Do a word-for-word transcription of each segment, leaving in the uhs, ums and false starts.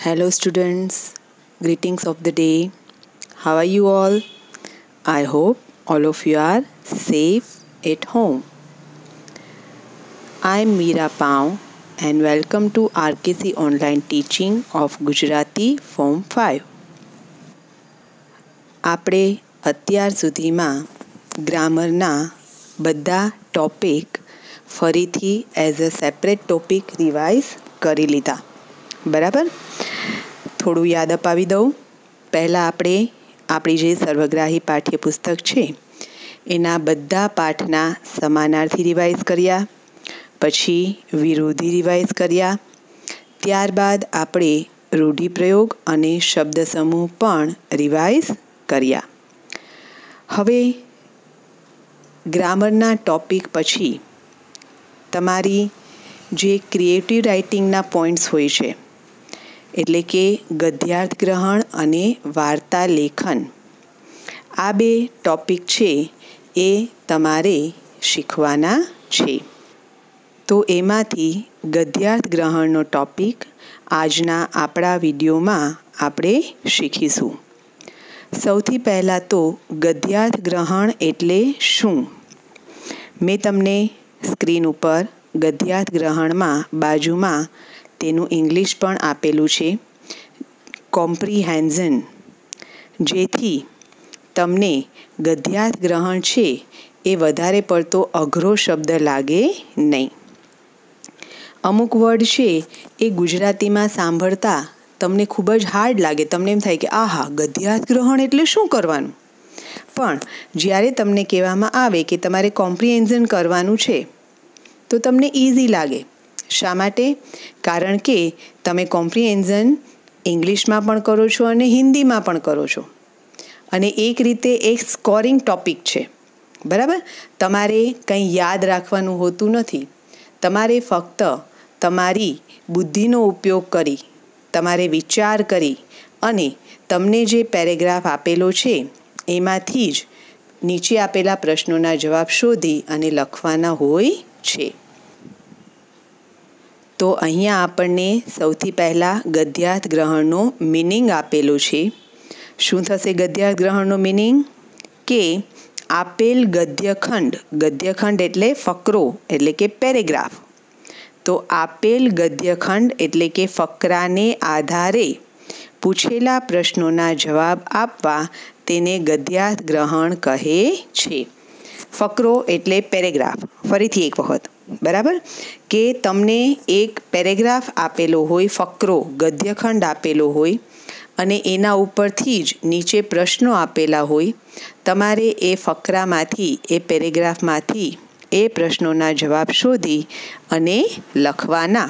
Hello students, greetings of the day. How are you all? I hope all of you are safe at home. I am Meera Pau and welcome to R K C online teaching of Gujarati Form five. આપણે અત્યાર સુધીમાં ગ્રામરના બધા topic ફરીથી as a separate topic revise કરી લીધા. બરાબર, થોડું યાદ અપાવી દઉં. પહેલાં આપણે આપણી જે સર્વગ્રાહી પાઠ્યપુસ્તક છે એના બધા પાઠના સમાનાર્થી રિવાઇઝ કર્યા, પછી વિરોધી રિવાઇઝ કર્યા, ત્યારબાદ આપણે રૂઢિપ્રયોગ અને શબ્દ સમૂહ પણ રિવાઇઝ કર્યા. હવે ગ્રામરના ટોપિક પછી તમારી જે ક્રિએટિવ રાઇટિંગના પોઈન્ટ્સ હોય છે, એટલે કે ગદ્યાર્થ ગ્રહણ અને વાર્તા લેખન, આ બે ટોપિક છે એ તમારે શીખવાના છે. તો એમાંથી ગદ્યાર્થ ગ્રહણનો ટોપિક આજના આપણા વિડીયોમાં આપણે શીખીશું. સૌથી પહેલાં તો ગદ્યાર્થ ગ્રહણ એટલે શું? મેં તમને સ્ક્રીન ઉપર ગદ્યાર્થ ગ્રહણમાં બાજુમાં તેનું ઇંગ્લિશ પણ આપેલું છે, કોમ્પ્રિહેન્ઝન, જેથી તમને ગદ્યાર્થ ગ્રહણ છે એ વધારે પડતો અઘરો શબ્દ લાગે નહીં. અમુક વર્ડ છે એ ગુજરાતીમાં સાંભળતા તમને ખૂબ જ હાર્ડ લાગે, તમને એમ થાય કે આહા, ગદ્યાર્થ ગ્રહણ એટલે શું કરવાનું? પણ જ્યારે તમને કહેવામાં આવે કે તમારે કોમ્પ્રિહેન્ઝન કરવાનું છે તો તમને ઇઝી લાગે. શા માટે? કારણ કે તમે કોમ્પ્રિહેન્ઝન ઇંગ્લિશમાં પણ કરો છો અને હિન્દીમાં પણ કરો છો, અને એક રીતે એક સ્કોરિંગ ટોપિક છે. બરાબર, તમારે કંઈ યાદ રાખવાનું હોતું નથી. તમારે ફક્ત તમારી બુદ્ધિનો ઉપયોગ કરી, તમારે વિચાર કરી અને તમને જે પેરેગ્રાફ આપેલો છે એમાંથી જ નીચે આપેલા પ્રશ્નોના જવાબ શોધી અને લખવાના હોય છે. તો અહીંયા આપણને સૌથી પહેલાં ગદ્યાર્થ ગ્રહણનો મિનિંગ આપેલો છે. શું થશે ગદ્યાર્થ ગ્રહણનો મિનિંગ? કે આપેલ ગદ્યખંડ, ગદ્યખંડ એટલે ફકરો એટલે કે પેરેગ્રાફ, તો આપેલ ગદ્યખંડ એટલે કે ફકરાને આધારે પૂછેલા પ્રશ્નોના જવાબ આપવા તેને ગદ્યાર્થ ગ્રહણ કહે છે. ફકરો એટલે પેરેગ્રાફ. ફરીથી એક વખત, બરાબર, કે તમને એક પેરેગ્રાફ આપેલો હોય, ફકરો ગદ્યખંડ આપેલો હોય અને એના ઉપરથી જ નીચે પ્રશ્નો આપેલા હોય. તમારે એ ફકરામાંથી, એ પેરેગ્રાફમાંથી એ પ્રશ્નોના જવાબ શોધી અને લખવાના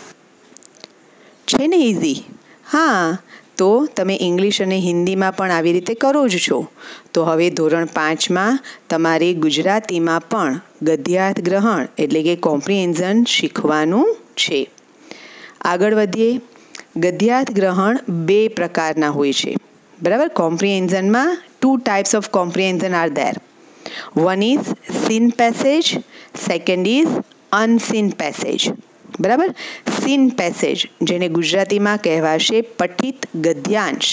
છે ને. ઇઝી? હા, તો તમે ઇંગ્લિશ અને હિન્દીમાં પણ આવી રીતે કરો જ છો. તો હવે ધોરણ પાંચમાં તમારે ગુજરાતીમાં પણ ગદ્યાર્થ ગ્રહણ એટલે કે કોમ્પ્રિહેન્ઝન શીખવાનું છે. આગળ વધીએ. ગદ્યાર્થ ગ્રહણ બે પ્રકારના હોય છે. બરાબર, કોમ્પ્રિહેન્ઝનમાં two types of comprehension are there. One is seen passage, second is unseen passage. બરાબર, સીન પેસેજ જેને ગુજરાતીમાં કહેવાશે પઠિત ગદ્યાંશ.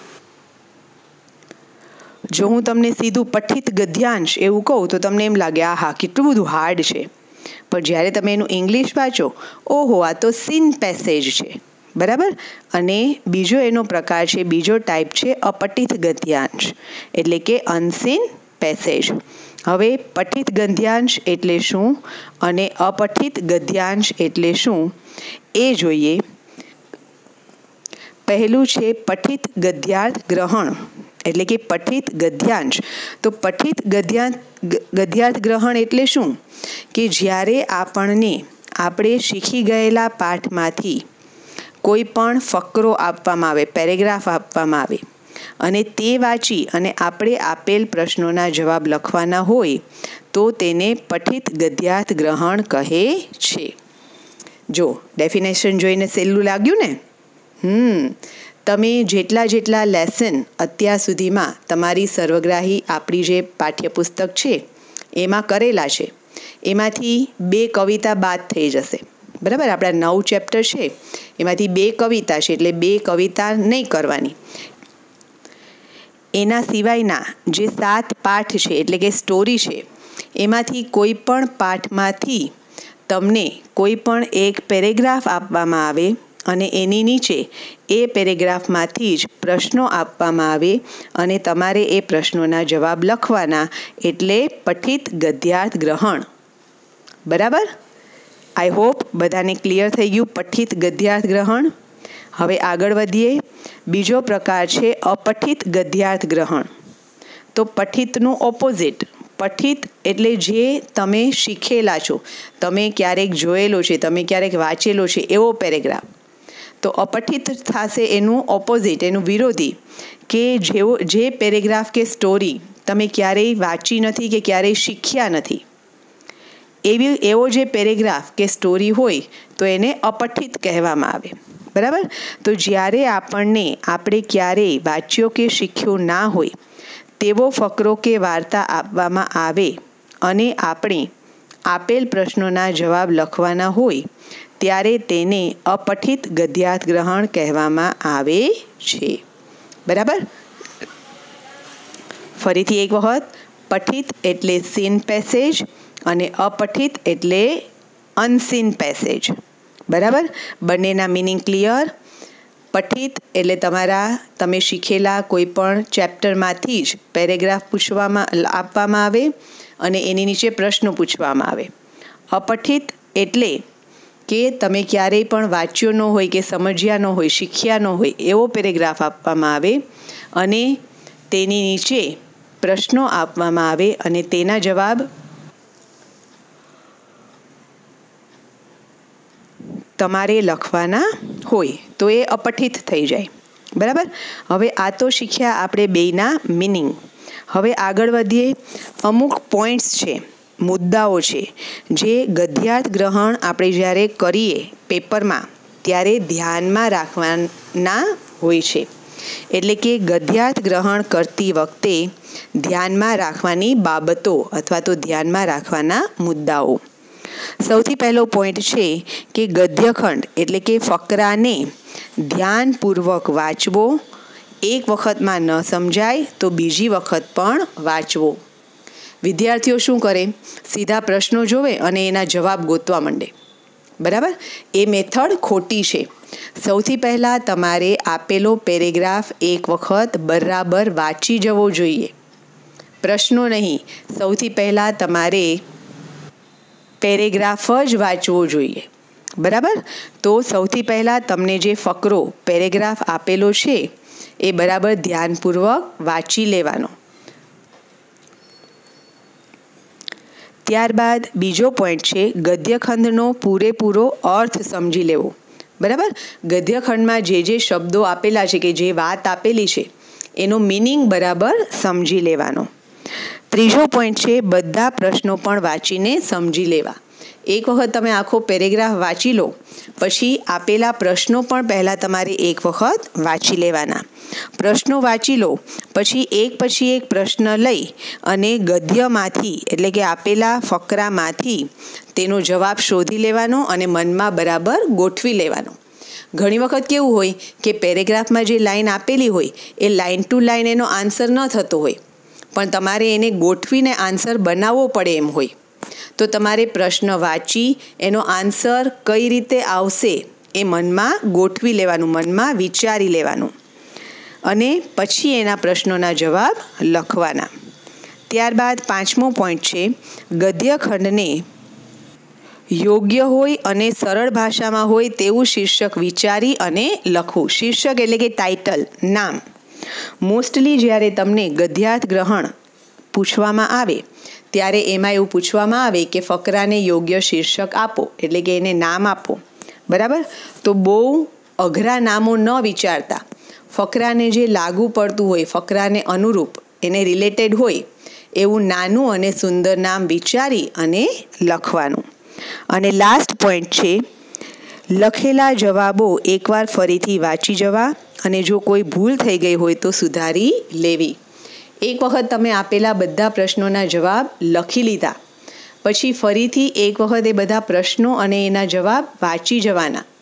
જો હું તમને સીધું પઠિત ગદ્યાંશ એવું કહું તો તમને એમ લાગે આહા, કેટલું બધું હાર્ડ છે. પણ જ્યારે તમે એનું ઇંગ્લિશ વાંચો, ઓહો, આ તો સીન પેસેજ છે. બરાબર, અને બીજો એનો પ્રકાર છે, બીજો ટાઈપ છે અપઠિત ગદ્યાંશ એટલે કે અનસીન પેસેજ. હવે પઠિત ગદ્યાંશ એટલે શું અને અપઠિત ગદ્યાંશ એટલે શું એ જોઈએ. પહેલું છે પઠિત ગદ્યાર્થ ગ્રહણ એટલે કે પઠિત ગદ્યાંશ. તો પઠિત ગદ્યાંશ ગદ્યાર્થ ગ્રહણ એટલે શું? કે જ્યારે આપણને આપણે શીખી ગયેલા પાઠમાંથી કોઈ પણ ફકરો આપવામાં આવે, પેરેગ્રાફ આપવામાં આવે અને તે વાંચી અને આપણે આપેલ પ્રશ્નોના જવાબ લખવાના હોય તો તેને પઠિત ગદ્યાર્થ ગ્રહણ કહે છે. જો ડેફિનેશન જોઈને સહેલું લાગ્યું ને? હમ તમે જેટલા જેટલા લેસન અત્યાર સુધીમાં તમારી સર્વગ્રાહી આપણી જે પાઠ્યપુસ્તક છે એમાં કરેલા છે, એમાંથી બે કવિતા બાદ થઈ જશે. બરાબર, આપણા નવ ચેપ્ટર છે એમાંથી બે કવિતા છે એટલે બે કવિતા નહીં કરવાની. એના સિવાયના જે સાત પાઠ છે એટલે કે સ્ટોરી છે એમાંથી કોઈ પણ પાઠમાંથી તમને કોઈ પણ એક પેરેગ્રાફ આપવામાં આવે અને એની નીચે એ પેરેગ્રાફમાંથી જ પ્રશ્નો આપવામાં આવે અને તમારે એ પ્રશ્નોના જવાબ લખવાના, એટલે પઠિત ગદ્યાર્થ ગ્રહણ. બરાબર? આઈ હોપ બધાને ક્લિયર થઈ ગયું પઠિત ગદ્યાર્થ ગ્રહણ. હવે આગળ વધીએ. બીજો પ્રકાર છે અપઠિત ગદ્યાર્થ ગ્રહણ. તો પઠિતનું ઓપોઝિટ. પઠિત એટલે જે તમે શીખેલા છો, તમે ક્યારેક જોયેલો છે, તમે ક્યારેક વાંચેલો છે એવો પેરેગ્રાફ. તો અપઠિત થશે એનું ઓપોઝિટ, એનું વિરોધી, કે જેવો જે પેરેગ્રાફ કે સ્ટોરી તમે ક્યારેય વાંચી નથી કે ક્યારેય શીખ્યા નથી, એવી એવો જે પેરેગ્રાફ કે સ્ટોરી હોય તો એને અપઠિત કહેવામાં આવે. બરાબર? તો જ્યારે આપણને આપણે ક્યારેય વાંચ્યો કે શીખ્યો ના હોય તેવો ફકરો કે વાર્તા આપવામાં આવે અને આપણે આપેલ પ્રશ્નોના જવાબ લખવાના હોય ત્યારે તેને અપઠિત ગદ્યાર્થ ગ્રહણ કહેવામાં આવે છે. બરાબર? ફરીથી એક વખત, પઠિત એટલે સીન પેસેજ અને અપઠિત એટલે અનસીન પેસેજ. બરાબર? બંનેના મિનિંગ ક્લિયર? પઠિત એટલે તમારા તમે શીખેલા કોઈ પણ ચેપ્ટરમાંથી જ પેરેગ્રાફ પૂછવામાં આપવામાં આવે અને એની નીચે પ્રશ્નો પૂછવામાં આવે. અપઠિત એટલે કે તમે ક્યારેય પણ વાંચ્યો ન હોય કે સમજ્યા ન હોય, શીખ્યા ન હોય એવો પેરેગ્રાફ આપવામાં આવે અને તેની નીચે પ્રશ્નો આપવામાં આવે અને તેના જવાબ તમારે લખવાના હોય તો એ અપઠિત થઈ જાય. બરાબર? હવે આ તો શીખ્યા આપણે બેયના મિનિંગ. હવે આગળ વધીએ. અમુક પોઈન્ટ્સ છે, મુદ્દાઓ છે જે ગદ્યાર્થ ગ્રહણ આપણે જ્યારે કરીએ પેપરમાં ત્યારે ધ્યાનમાં રાખવાના હોય છે. એટલે કે ગદ્યાર્થ ગ્રહણ કરતી વખતે ધ્યાનમાં રાખવાની બાબતો અથવા તો ધ્યાનમાં રાખવાના મુદ્દાઓ. સૌથી પહેલો પોઈન્ટ છે કે ગદ્યખંડ એટલે કે ફકરાને ધ્યાનપૂર્વક વાંચવો. એક વખતમાં ન સમજાય તો બીજી વખત પણ વાંચવો. વિદ્યાર્થીઓ શું કરે? સીધા પ્રશ્નો જોવે અને એના જવાબ ગોતવા માંડે. બરાબર? એ મેથડ ખોટી છે. સૌથી પહેલાં તમારે આપેલો પેરેગ્રાફ એક વખત બરાબર વાંચી જવો જોઈએ. પ્રશ્નો નહીં, સૌથી પહેલાં તમારે પેરેગ્રાફ જ વાંચવો જોઈએ. બરાબર? તો સૌથી પહેલાં તમને જે ફકરો પેરેગ્રાફ આપેલો છે એ બરાબર ધ્યાનપૂર્વક વાંચી લેવાનો. ત્યારબાદ બીજો પોઈન્ટ છે ગદ્યખંડનો પૂરેપૂરો અર્થ સમજી લેવો. બરાબર? ગદ્યખંડમાં જે જે શબ્દો આપેલા છે કે જે વાત આપેલી છે એનો મિનિંગ બરાબર સમજી લેવાનો. ત્રીજો પોઈન્ટ છે બધા પ્રશ્નો પણ વાંચીને સમજી લેવા. એક વખત તમે આખો પેરેગ્રાફ વાંચી લો પછી આપેલા પ્રશ્નો પણ પહેલાં તમારે એક વખત વાંચી લેવાના. પ્રશ્નો વાંચી લો પછી એક પછી એક પ્રશ્ન લઈ અને ગદ્યમાંથી એટલે કે આપેલા ફકરામાંથી તેનો જવાબ શોધી લેવાનો અને મનમાં બરાબર ગોઠવી લેવાનો. ઘણી વખત કેવું હોય કે પેરેગ્રાફમાં જે લાઈન આપેલી હોય એ લાઈન ટુ લાઈન એનો આન્સર ન થતો હોય, પણ તમારે એને ગોઠવીને આન્સર બનાવવો પડે એમ હોય. તો તમારે પ્રશ્ન વાંચી એનો આન્સર કઈ રીતે આવશે એ મનમાં ગોઠવી લેવાનું, મનમાં વિચારી લેવાનું અને પછી એના પ્રશ્નોના જવાબ લખવાના. ત્યારબાદ પાંચમો પોઈન્ટ છે ગદ્યખંડને યોગ્ય હોય અને સરળ ભાષામાં હોય તેવું શીર્ષક વિચારી અને લખવું. શીર્ષક એટલે કે ટાઇટલ, નામ. મોસ્ટલી જ્યારે તમને ગદ્યાર્થ ગ્રહણ પૂછવામાં આવે ત્યારે એમાં એવું પૂછવામાં આવે કે ફકરાને યોગ્ય શીર્ષક આપો, એટલે કે એને નામ આપો. બરાબર? તો બહુ અઘરા નામો ન વિચારતા ફકરાને જે લાગુ પડતું હોય, ફકરાને અનુરૂપ, એને રિલેટેડ હોય એવું નાનું અને સુંદર નામ વિચારી અને લખવાનું. અને લાસ્ટ પોઈન્ટ છે લખેલા જવાબો એકવાર ફરીથી વાંચી જવા અને જો કોઈ ભૂલ થઈ ગઈ હોય તો સુધારી લેવી. એક વખત તમે આપેલા બધા પ્રશ્નોના જવાબ લખી લીધા પછી ફરીથી એક વખત એ બધા પ્રશ્નો અને એના જવાબ વાંચી જવાના.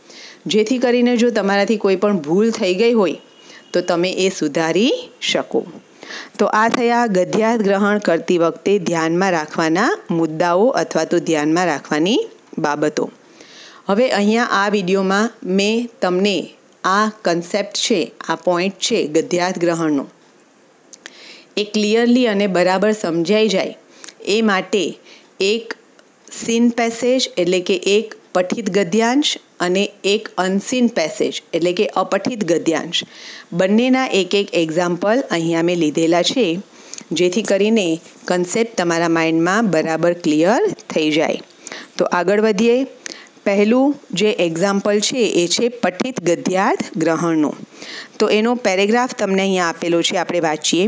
જેથી કરીને જો તમારાથી કોઈ પણ ભૂલ થઈ ગઈ હોય તો તમે એ સુધારી શકો. તો આ થયા ગદ્યાર્થ ગ્રહણ કરતી વખતે ધ્યાનમાં રાખવાના મુદ્દાઓ અથવા તો ધ્યાનમાં રાખવાની બાબતો. હવે અહીંયા આ વિડીયોમાં મેં તમને આ કન્સેપ્ટ છે, આ પોઈન્ટ છે ગદ્યાર્થ ગ્રહણનો, એ ક્લિયરલી અને બરાબર સમજાઈ જાય એ માટે એક સીન પેસેજ એટલે કે એક પઠિત ગદ્યાંશ અને એક અનસીન પેસેજ એટલે કે અપઠિત ગદ્યાંશ, બંનેના એક એક એક્ઝામ્પલ અહીંયા મેં લીધેલા છે, જેથી કરીને કન્સેપ્ટ તમારા માઇન્ડમાં બરાબર ક્લિયર થઈ જાય. તો આગળ વધીએ. પહેલું જે એક્ઝામ્પલ છે એ છે પઠિત ગદ્યાર્થ ગ્રહણનું. તો એનો પેરેગ્રાફ તમને અહીંયા આપેલો છે, આપણે વાંચીએ.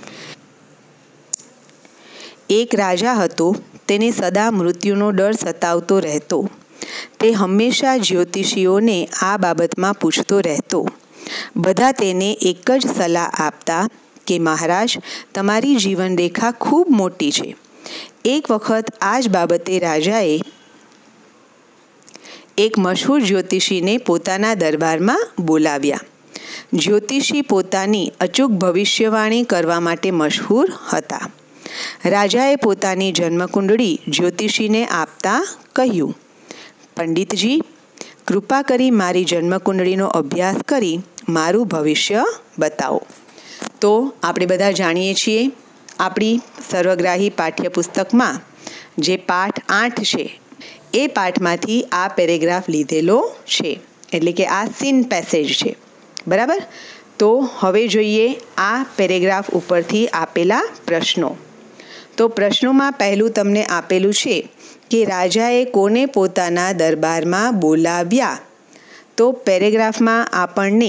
એક રાજા હતો, તેને સદા મૃત્યુનો ડર સતાવતો રહેતો. તે હંમેશા જ્યોતિષીઓને આ બાબતમાં પૂછતો રહેતો. બધા તેને એક જ સલાહ આપતા કે મહારાજ, તમારી જીવનરેખા ખૂબ મોટી છે. એક વખત આ જ બાબતે રાજાએ એક મશહૂર જ્યોતિષીને પોતાના દરબારમાં બોલાવ્યા. જ્યોતિષી પોતાની અચૂક ભવિષ્યવાણી કરવા માટે મશહૂર હતા. રાજાએ પોતાની જન્મકુંડળી જ્યોતિષીને આપતા કહ્યું, પંડિતજી, કૃપા કરી મારી જન્મકુંડળીનો અભ્યાસ કરી મારું ભવિષ્ય બતાવો. તો આપણે બધા જાણીએ છીએ, આપણી સર્વગ્રાહી પાઠ્યપુસ્તકમાં જે પાઠ આઠ છે એ પાઠમાંથી આ પેરેગ્રાફ લીધેલો છે, એટલે કે આ સીન પેસેજ છે. બરાબર. તો હવે જોઈએ આ પેરેગ્રાફ ઉપરથી આપેલા પ્રશ્નો. તો પ્રશ્નોમાં પહેલું તમને આપેલું છે કે રાજાએ કોને પોતાના દરબારમાં બોલાવ્યા. તો પેરેગ્રાફમાં આપણને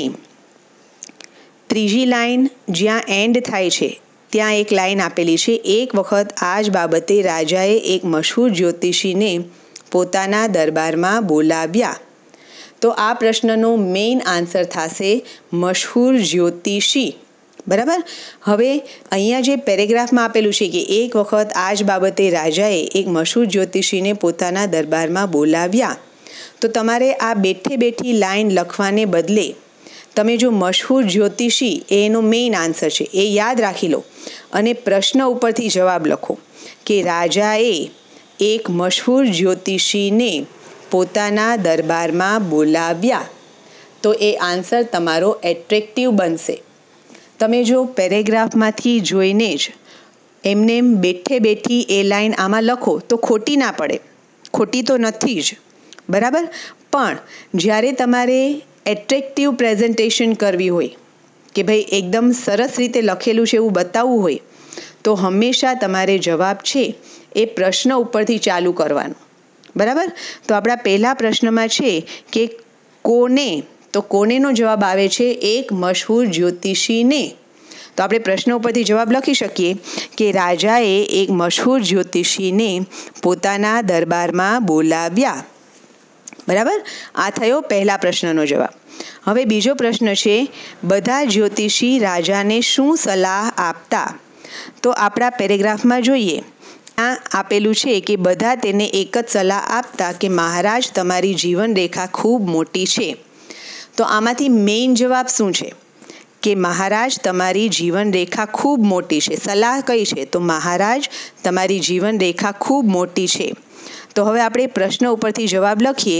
ત્રીજી લાઈન જ્યાં એન્ડ થાય છે ત્યાં એક લાઈન આપેલી છે, એક વખત આ જ બાબતે રાજાએ એક મશહૂર જ્યોતિષીને પોતાના દરબારમાં બોલાવ્યા. તો આ પ્રશ્નનો મેઇન આન્સર થશે મશહૂર જ્યોતિષી. બરાબર. હવે અહીંયા જે પેરેગ્રાફમાં આપેલું છે કે એક વખત આ જ બાબતે રાજાએ એક મશહૂર જ્યોતિષીને પોતાના દરબારમાં બોલાવ્યા, તો તમારે આ બેઠે બેઠી લાઈન લખવાને બદલે તમે જો મશહૂર જ્યોતિષી એનો મેઇન આન્સર છે એ યાદ રાખી લો અને પ્રશ્ન ઉપરથી જવાબ લખો કે રાજાએ એક મશહૂર જ્યોતિષીને પોતાના દરબારમાં બોલાવ્યા. તો એ આન્સર તમારો એટ્રેક્ટિવ બનશે. તમે જો પેરેગ્રાફમાંથી જોઈને જ એમને બેઠે બેઠી એ લાઈન આમાં લખો તો ખોટી ના પડે, ખોટી તો નથી જ. બરાબર. પણ જ્યારે તમારે એટ્રેક્ટિવ પ્રેઝન્ટેશન કરવી હોય કે ભાઈ એકદમ સરસ રીતે લખેલું છે એવું બતાવવું હોય, તો હંમેશા તમારે જવાબ છે એ પ્રશ્ન ઉપરથી ચાલુ કરવાનો. બરાબર. તો આપણા પહેલા પ્રશ્નમાં છે કે કોને, તો કોનેનો જવાબ આવે છે એક મશહૂર જ્યોતિષીને. તો આપણે પ્રશ્ન ઉપરથી જવાબ લખી શકીએ કે રાજાએ એક મશહૂર જ્યોતિષીને પોતાના દરબારમાં બોલાવ્યા. બરાબર. આ થયો પહેલા પ્રશ્નનો જવાબ. હવે બીજો પ્રશ્ન છે, બધા જ્યોતિષી રાજાને શું સલાહ આપતા. તો આપણા પેરેગ્રાફમાં જોઈએ, આ આપેલું છે કે બધા તેને એક જ સલાહ આપતા કે મહારાજ, તમારી જીવનરેખા ખૂબ મોટી છે. તો આમાંથી મેઇન જવાબ શું છે કે મહારાજ, તમારી જીવનરેખા ખૂબ મોટી છે. સલાહ કઈ છે? તો મહારાજ, તમારી જીવનરેખા ખૂબ મોટી છે. તો હવે આપણે પ્રશ્ન ઉપરથી જવાબ લખીએ.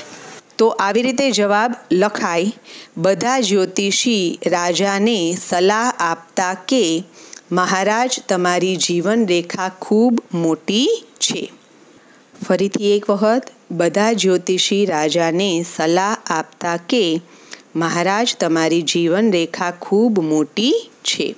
તો આવી રીતે જવાબ લખાય, બધા જ્યોતિષી રાજાને સલાહ આપતા કે મહારાજ, તમારી જીવનરેખા ખૂબ મોટી છે. ફરીથી એક વખત, બધા જ્યોતિષી રાજાને સલાહ આપતા કે મહારાજ, તમારી જીવનરેખા ખૂબ મોટી છે.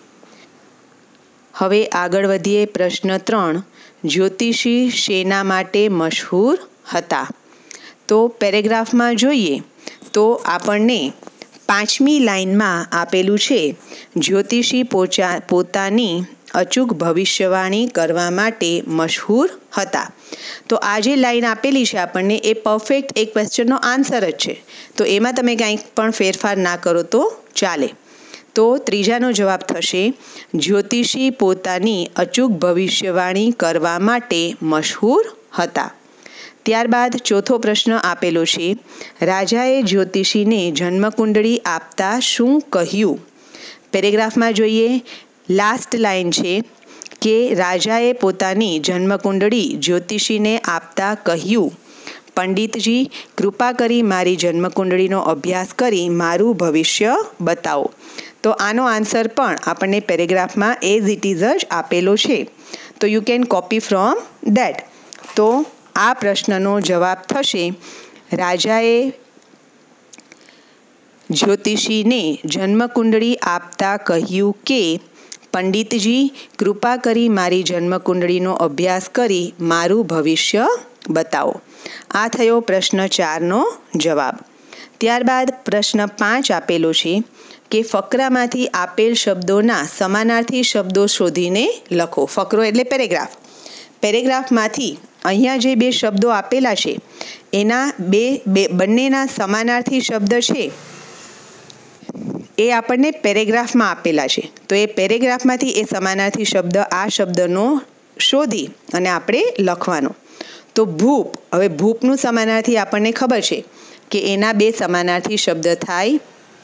હવે આગળ વધીએ. પ્રશ્ન ત્રણ, જ્યોતિષી શેના માટે મશહૂર હતા. તો પેરેગ્રાફમાં જોઈએ તો આપણને પાંચમી લાઈનમાં આપેલું છે, જ્યોતિષી પોચા પોતાની અચૂક ભવિષ્યવાણી કરવા માટે મશહૂર હતા. તો આ જે લાઈન આપેલી છે આપણને, એ પરફેક્ટ એક ક્વેશ્ચનનો આન્સર જ છે. તો એમાં તમે કંઈક પણ ફેરફાર ના કરો તો ચાલે. તો ત્રીજાનો જવાબ થશે, જ્યોતિષી પોતાની અચૂક ભવિષ્યવાણી કરવા માટે મશહૂર હતા. ત્યારબાદ ચોથો પ્રશ્ન આપેલો છે, રાજાએ જ્યોતિષીને જન્મકુંડળી આપતા શું કહ્યું? પેરેગ્રાફમાં જોઈએ, લાસ્ટ લાઈન છે કે રાજાએ પોતાની જન્મકુંડળી જ્યોતિષીને આપતા કહ્યું, પંડિતજી કૃપા કરી મારી જન્મકુંડળીનો અભ્યાસ કરી મારું ભવિષ્ય બતાવો. તો આનો આન્સર પણ આપણને પેરેગ્રાફમાં એઝ ઇટ ઇઝ જ આપેલો છે. તો you can copy from that. તો આ પ્રશ્નનો જવાબ થશે, રાજાએ જ્યોતિષીને જન્મકુંડળી આપતા કહ્યું કે પંડિતજી કૃપા કરી મારી જન્મકુંડળીનો અભ્યાસ કરી મારું ભવિષ્ય બતાવો. આ થયો પ્રશ્ન ચારનો જવાબ. ત્યારબાદ પ્રશ્ન પાંચ આપેલો છે કે ફકરામાંથી આપેલ શબ્દોના સમાનાર્થી શબ્દો શોધીને લખો. ફકરો એટલે પેરેગ્રાફ. પેરેગ્રાફમાંથી અહીંયા જે બે શબ્દો આપેલા છે એના બે બે બંનેના સમાનાર્થી શબ્દ છે એ આપણને પેરેગ્રાફમાં આપેલા છે. તો એ પેરેગ્રાફમાંથી એ સમાનાર્થી શબ્દ આ શબ્દનો શોધી અને આપણે લખવાનો. તો ભૂપ, હવે ભૂપનું સમાનાર્થી આપણને ખબર છે કે એના બે સમાનાર્થી શબ્દ થાય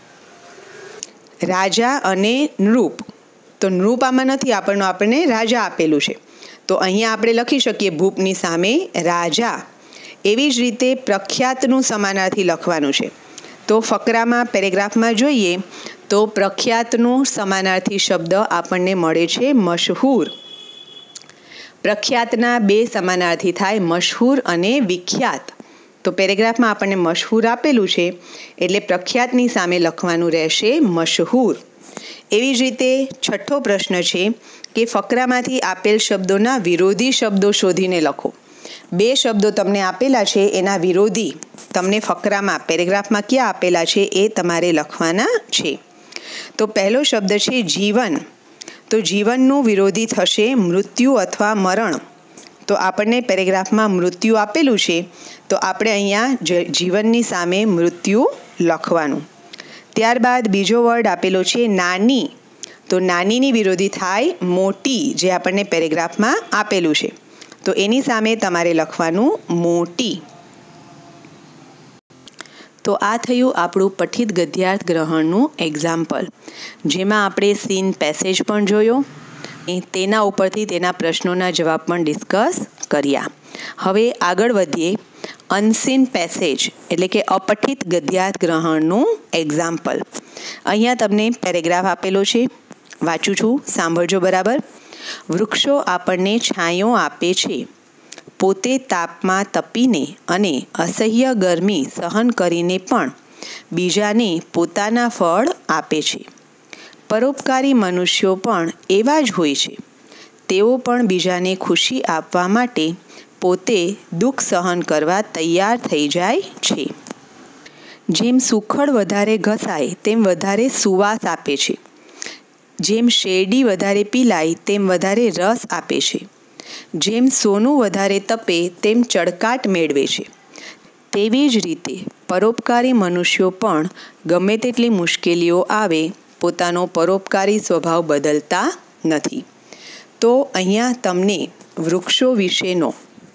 રાજા અને નૃપ. તો નૃપ આમાં નથી આપણને આપણને રાજા આપેલું છે. તો અહીંયા આપણે લખી શકીએ ભૂપની સામે રાજા. એવી જ રીતે પ્રખ્યાતનું સમાનાર્થી લખવાનું છે. તો ફકરામાં પેરેગ્રાફમાં જોઈએ તો પ્રખ્યાતનું સમાનાર્થી શબ્દ આપણને મળે છે મશહૂર. પ્રખ્યાતના બે સમાનાર્થી થાય મશહૂર અને વિખ્યાત. તો પેરેગ્રાફમાં આપણને મશહૂર આપેલું છે એટલે પ્રખ્યાતની સામે લખવાનું રહેશે મશહૂર. એવી જ રીતે છઠ્ઠો પ્રશ્ન છે કે ફકરામાંથી આપેલ શબ્દોના વિરોધી શબ્દો શોધીને લખો. બે શબ્દો તમને આપેલા છે, એના વિરોધી તમને ફકરામાં પેરેગ્રાફમાં ક્યાં આપેલા છે એ તમારે લખવાના છે. તો પહેલો શબ્દ છે જીવન. તો જીવનનું વિરોધી થશે મૃત્યુ અથવા મરણ. તો આપણને પેરેગ્રાફમાં મૃત્યુ આપેલું છે તો આપણે અહીંયા જીવનની સામે મૃત્યુ લખવાનું. ત્યારબાદ બીજો વર્ડ આપેલો છે નાની. તો નાનીની વિરોધી થાય મોટી, જે આપણને પેરેગ્રાફમાં આપેલું છે. તો એની સામે તમારે લખવાનું મોટી. તો આ થયું આપણું પઠિત ગદ્યાર્થ ગ્રહણનું એક્ઝામ્પલ, જેમાં આપણે સીન પેસેજ પણ જોયો, તેના ઉપરથી તેના પ્રશ્નોના જવાબ પણ ડિસ્કસ કર્યા. હવે આગળ વધીએ. અનસીન પેસેજ એટલે કે અપઠિત ગદ્યાર્થ ગ્રહણનું એક્ઝામ્પલ. અહીંયા તમને પેરેગ્રાફ આપેલો છે, વાંચું છું, સાંભળજો બરાબર. વૃક્ષો આપણને છાંયો આપે છે, પોતે તાપમાં તપીને અને અસહ્ય ગરમી સહન કરીને પણ બીજાને પોતાના ફળ આપે છે. પરોપકારી મનુષ્યો પણ એવા જ હોય છે. તેઓ પણ બીજાને ખુશી આપવા માટે પોતે દુઃખ સહન કરવા તૈયાર થઈ જાય છે. જેમ સુખડ વધારે ઘસાય તેમ વધારે સુવાસ આપે છે. જેમ શેરડી વધારે પીલાય તેમ વધારે રસ આપે છે. જેમ સોનું વધારે તપે તેમ ચળકાટ મેળવે છે. તેવી જ રીતે પરોપકારી મનુષ્યો પણ ગમે તેટલી મુશ્કેલીઓ આવે પોતાનો પરોપકારી સ્વભાવ બદલતા નથી. તો અહીંયા તમને વૃક્ષો વિશેનો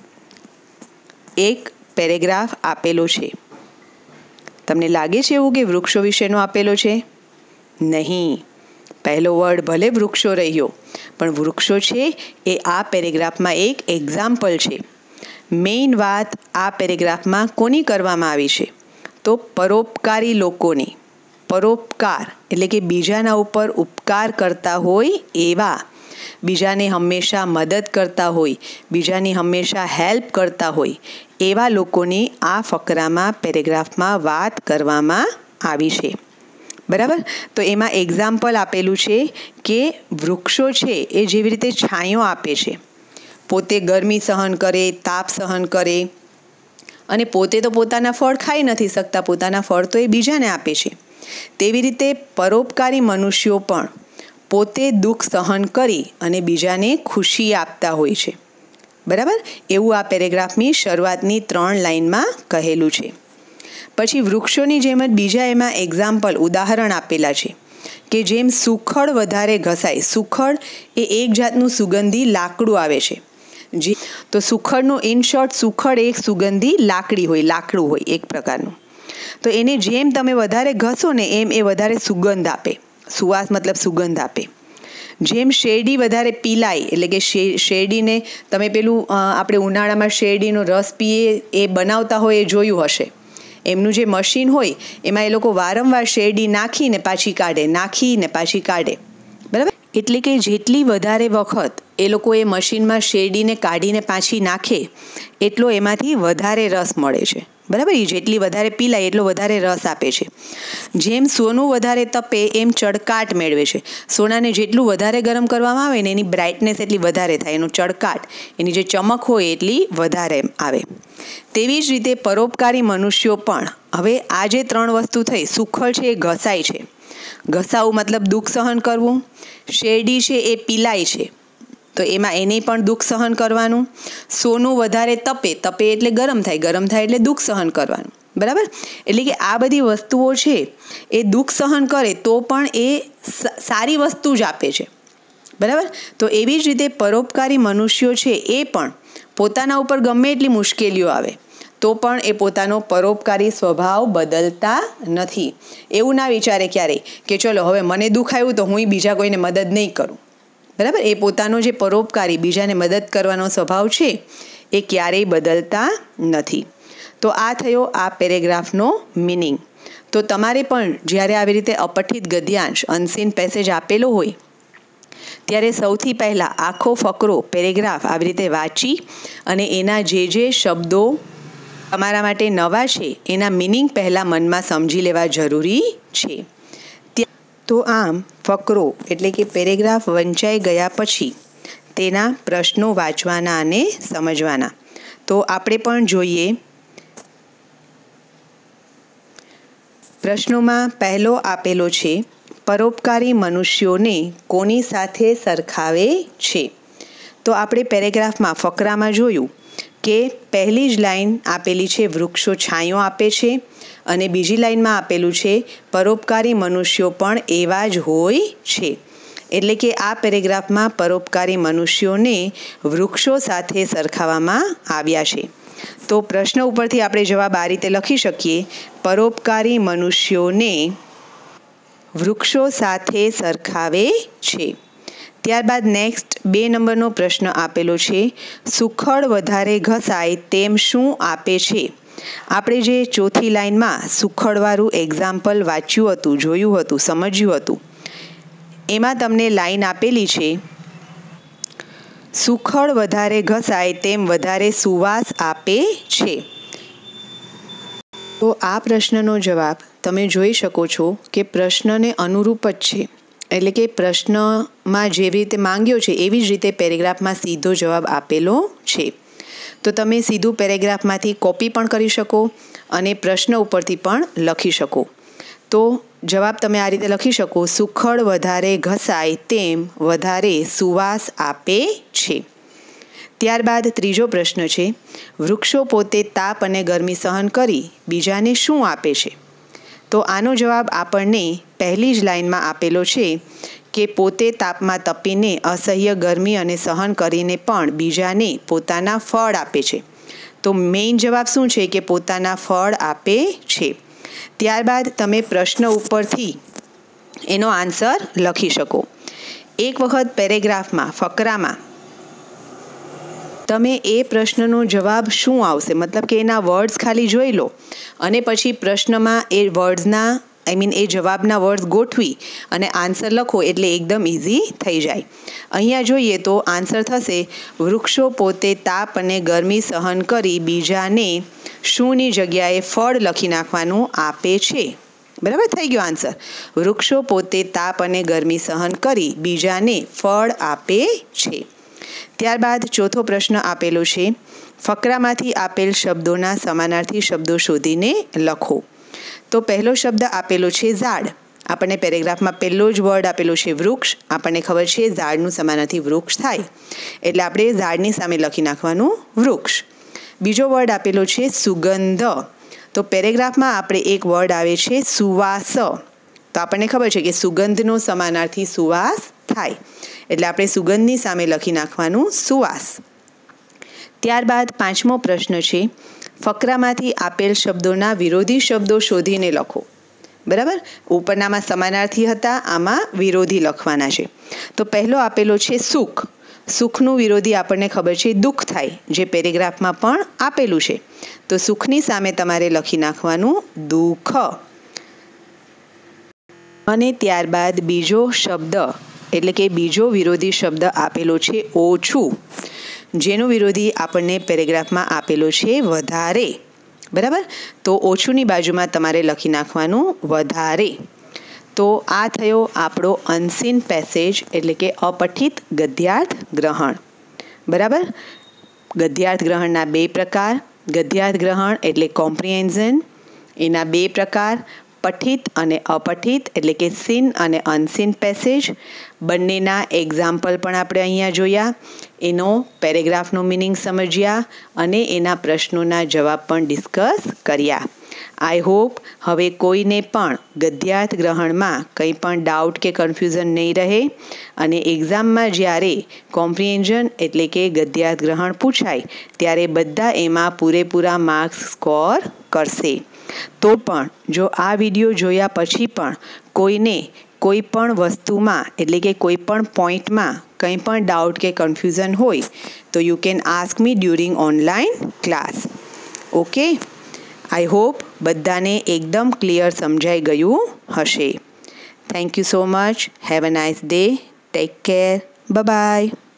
એક પેરેગ્રાફ આપેલો છે. તમને લાગે છે એવું કે વૃક્ષો વિશેનો આપેલો છે? નહીં. પહેલો વર્ડ ભલે વૃક્ષો રહ્યો, પણ વૃક્ષો છે એ આ પેરેગ્રાફમાં એક એક્ઝામ્પલ છે. મેઇન વાત આ પેરેગ્રાફમાં કોની કરવામાં આવી છે? તો પરોપકારી લોકોની. પરોપકાર એટલે કે બીજાના ઉપર ઉપકાર કરતા હોય એવા, બીજાને હંમેશા મદદ કરતા હોય, બીજાની હંમેશા હેલ્પ કરતા હોય એવા લોકોની આ ફકરામાં પેરેગ્રાફમાં વાત કરવામાં આવી છે. બરાબર. તો એમાં એક્ઝામ્પલ આપેલું છે કે વૃક્ષો છે એ જેવી રીતે છાંયો આપે છે, પોતે ગરમી સહન કરે, તાપ સહન કરે, અને પોતે તો પોતાના ફળ ખાઈ નથી શકતા, પોતાના ફળ તો એ બીજાને આપે છે. તેવી રીતે પરોપકારી મનુષ્યો પણ પોતે દુઃખ સહન કરી અને બીજાને ખુશી આપતા હોય છે. બરાબર. એવું આ પેરેગ્રાફની શરૂઆતની ત્રણ લાઇનમાં કહેલું છે. પછી વૃક્ષોની જેમ જ બીજા એમાં એક્ઝામ્પલ ઉદાહરણ આપેલા છે કે જેમ સુખડ વધારે ઘસાય. સુખડ એ એક જાતનું સુગંધી લાકડું આવે છે. જે તો સુખડનું ઇન શોર્ટ સુખડ એક સુગંધી લાકડી હોય, લાકડું હોય એક પ્રકારનું. તો એને જેમ તમે વધારે ઘસો ને એમ એ વધારે સુગંધ આપે. સુવાસ મતલબ સુગંધ આપે. જેમ શેરડી વધારે પીલાય એટલે કે શેરડીને તમે પેલું આપણે ઉનાળામાં શેરડીનો રસ પીએ એ બનાવતા હોય એ જોયું હશે. એમનું જે મશીન હોય એમાં એ લોકો વારંવાર શેરડી નાખીને પાછી કાઢે, નાખીને પાછી કાઢે, બરાબર. એટલે કે જેટલી વધારે વખત એ લોકો એ મશીનમાં શેરડીને કાઢીને પાછી નાખે એટલો એમાંથી વધારે રસ મળે છે, બરાબર. એ જેટલી વધારે પીલાય એટલો વધારે રસ આપે છે. જેમ સોનું વધારે તપે એમ ચળકાટ મેળવે છે. સોનાને જેટલું વધારે ગરમ કરવામાં આવે ને એની બ્રાઇટનેસ એટલી વધારે થાય, એનો ચળકાટ, એની જે ચમક હોય એટલી વધારે આવે. તેવી જ રીતે પરોપકારી મનુષ્યો પણ, હવે આ જે ત્રણ વસ્તુ થઈ, સુખડ છે એ ઘસાય છે, ઘસાવું મતલબ દુઃખ સહન કરવું. શેરડી છે એ પીલાય છે તો એમાં એને પણ દુઃખ સહન કરવાનું. સોનું વધારે તપે, તપે એટલે ગરમ થાય, ગરમ થાય એટલે દુઃખ સહન કરવાનું, બરાબર. એટલે કે આ બધી વસ્તુઓ છે એ દુઃખ સહન કરે તો પણ એ સારી વસ્તુ જ આપે છે, બરાબર. તો એવી જ રીતે પરોપકારી મનુષ્યો છે એ પણ પોતાના ઉપર ગમે એટલી મુશ્કેલીઓ આવે તો પણ એ પોતાનો પરોપકારી સ્વભાવ બદલતા નથી. એવું ના વિચારે ક્યારેય કે ચલો હવે મને દુઃખ આવ્યું તો હું બીજા કોઈને મદદ નહીં કરું, બરાબર. એ પોતાનો જે પરોપકારી બીજાને મદદ કરવાનો સ્વભાવ છે એ ક્યારેય બદલતા નથી. તો આ થયો આ પેરેગ્રાફનો મિનિંગ. તો તમારે પણ જ્યારે આવી રીતે અપઠિત ગદ્યાંશ અનસીન પેસેજ આપેલો હોય ત્યારે સૌથી પહેલાં આખો ફકરો પેરેગ્રાફ આવી રીતે વાંચી અને એના જે જે શબ્દો તમારા માટે નવા છે એના મિનિંગ પહેલાં મનમાં સમજી લેવા જરૂરી છે. તો આમ ફકરો એટલે કે પેરેગ્રાફ વંચાઈ ગયા પછી તેના પ્રશ્નો વાંચવાના અને સમજવાના. તો આપણે પણ જોઈએ. પ્રશ્નોમાં પહેલો આપેલો છે, પરોપકારી મનુષ્યોને કોની સાથે સરખાવે છે? તો આપણે પેરેગ્રાફમાં ફકરામાં જોયું કે પહેલી જ લાઈન આપેલી છે વૃક્ષો છાંયો આપે છે અને બીજી લાઈનમાં આપેલું છે પરોપકારી મનુષ્યો પણ એવા જ હોય છે. એટલે કે આ પેરેગ્રાફમાં પરોપકારી મનુષ્યોને વૃક્ષો સાથે સરખાવવામાં આવ્યા છે. તો પ્રશ્ન ઉપરથી આપણે જવાબ આ રીતે લખી શકીએ, પરોપકારી મનુષ્યોને વૃક્ષો સાથે સરખાવે છે. ત્યારબાદ નેક્સ્ટ બે નંબરનો પ્રશ્ન આપેલો છે, સુખડ વધારે ઘસાય તેમ શું આપે છે? આપણે જે ચોથી લાઈનમાં સુખડવાળું એક્ઝામ્પલ વાંચ્યું હતું, જોયું હતું, સમજ્યું હતું, એમાં તમને લાઈન આપેલી છે, સુખડ વધારે ઘસાય તેમ વધારે સુવાસ આપે છે. તો આ પ્રશ્નનો જવાબ તમે જોઈ શકો છો કે પ્રશ્નને અનુરૂપ જ છે. એટલે કે પ્રશ્નમાં જેવી રીતે માંગ્યો છે એવી જ રીતે પેરેગ્રાફમાં સીધો જવાબ આપેલો છે. તો તમે સીધું પેરેગ્રાફમાંથી કોપી પણ કરી શકો અને પ્રશ્ન ઉપરથી પણ લખી શકો. તો જવાબ તમે આ રીતે લખી શકો, સુખડ વધારે ઘસાય તેમ વધારે સુવાસ આપે છે. ત્યારબાદ ત્રીજો પ્રશ્ન છે, વૃક્ષો પોતે તાપ અને ગરમી સહન કરી બીજાને શું આપે છે? તો આનો જવાબ આપણને પહેલી જ લાઈનમાં આપેલો છે કે પોતે તાપમાં તપીને અસહ્ય ગરમી અને સહન કરીને પણ બીજાને પોતાના ફળ આપે છે. તો મેઇન જવાબ શું છે કે પોતાના ફળ આપે છે. ત્યારબાદ તમે પ્રશ્ન ઉપરથી એનો આન્સર લખી શકો. એક વખત પેરેગ્રાફમાં ફકરામાં તમે એ પ્રશ્નનો જવાબ શું આવશે મતલબ કે એના વર્ડ્સ ખાલી જોઈ લો અને પછી પ્રશ્નમાં એ વર્ડ્સના આઈ મીન એ જવાબના વર્ડ્સ ગોઠવી અને આન્સર લખો એટલે એકદમ ઇઝી થઈ જાય. અહીંયા જોઈએ તો આન્સર થશે, વૃક્ષો પોતે તાપ અને ગરમી સહન કરી બીજાને શુંની જગ્યાએ ફળ લખી નાખવાનું આપે છે. બરાબર થઈ ગયો આન્સર. વૃક્ષો પોતે તાપ અને ગરમી સહન કરી બીજાને ફળ આપે છે. ત્યારબાદ ચોથો પ્રશ્ન આપેલો છે, ફકરામાંથી આપેલ શબ્દોના સમાનાર્થી શબ્દો શોધીને લખો. તો પહેલો શબ્દ આપેલો છે ઝાડ. આપણને પેરેગ્રાફમાં પહેલો જ વર્ડ આપેલો છે વૃક્ષ. આપણને ખબર છે ઝાડનું સમાનાર્થી વૃક્ષ થાય એટલે આપણે ઝાડની સામે લખી નાખવાનું વૃક્ષ. બીજો વર્ડ આપેલો છે સુગંધ. તો પેરેગ્રાફમાં આપણે એક વર્ડ આવે છે સુવાસ. તો આપણને ખબર છે કે સુગંધનો સમાનાર્થી સુવાસ થાય એટલે આપણે સુગંધની સામે લખી નાખવાનું સુવાસ. ત્યારબાદ પાંચમો પ્રશ્ન છે, ફકરામાંથી આપેલ શબ્દોના વિરોધી શબ્દો શોધીને લખો. બરાબર, ઉપરનામાં સમાનાર્થી હતા, આમાં વિરોધી લખવાના છે. તો પહેલો આપેલો છે સુખ. સુખનું વિરોધી આપણને ખબર છે દુઃખ થાય, જે પેરેગ્રાફમાં પણ આપેલું છે. તો સુખની સામે તમારે લખી નાખવાનું દુઃખ. અને ત્યારબાદ બીજો શબ્દ એટલે કે બીજો વિરોધી શબ્દ આપેલો છે ઓછું, જેનો વિરોધી આપણને પેરેગ્રાફમાં આપેલો છે વધારે. બરાબર, તો ઓછુંની બાજુમાં તમારે લખી નાખવાનું વધારે. તો આ થયો આપણો અનસીન પેસેજ એટલે કે અપઠિત ગદ્યાર્થ ગ્રહણ. બરાબર, ગદ્યાર્થ ગ્રહણના બે પ્રકાર. ગદ્યાર્થ ગ્રહણ એટલે કોમ્પ્રિહેન્ઝન, એના બે પ્રકાર, પઠિત અને અપઠિત એટલે કે સીન અને અનસીન પેસેજ. બંનેના એક્ઝામ્પલ પણ આપણે અહીંયા જોયા, એનો પેરેગ્રાફનો મિનિંગ સમજ્યા અને એના પ્રશ્નોના જવાબ પણ ડિસ્કસ કર્યા. આઈ હોપ હવે કોઈને પણ ગદ્યાર્થ ગ્રહણમાં કંઈ પણ ડાઉટ કે કન્ફ્યુઝન નહીં રહે અને એક્ઝામમાં જ્યારે કોમ્પ્રિહેન્ઝન એટલે કે ગદ્યાર્થ ગ્રહણ પૂછાય ત્યારે બધા એમાં પૂરેપૂરા માર્ક્સ સ્કોર કરશે. તો પણ જો આ વિડીયો જોયા પછી પણ કોઈને કોઈ પણ વસ્તુમાં એટલે કે કોઈ પણ પોઈન્ટમાં કંઈ પણ ડાઉટ કે કન્ફ્યુઝન હોય તો you can ask me during online class. Okay, I hope બધાને એકદમ ક્લિયર સમજાઈ ગયું હશે. Thank you so much. Have a nice day. Take care. Bye by.